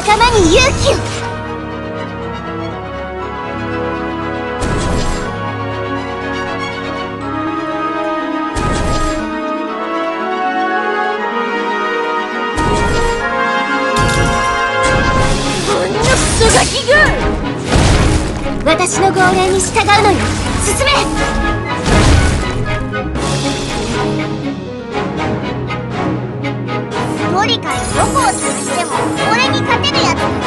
仲間に勇気を。私の号令に従うのよ。進め。トリカにどこを潰しても俺に勝てるやつ